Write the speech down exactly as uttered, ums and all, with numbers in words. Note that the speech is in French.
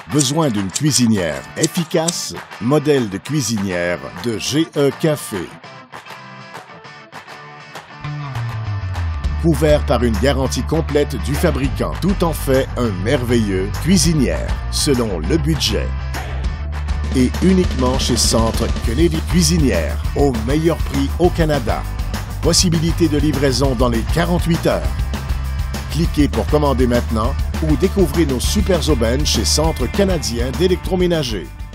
Besoin d'une cuisinière efficace? Modèle de cuisinière de G E Café. Couvert par une garantie complète du fabricant, tout en fait un merveilleux cuisinière, selon le budget. Et uniquement chez Centre Kennedy Cuisinière, au meilleur prix au Canada. Possibilité de livraison dans les quarante-huit heures. Cliquez pour commander maintenant ou découvrez nos super aubaines chez Centre canadien d'électroménager.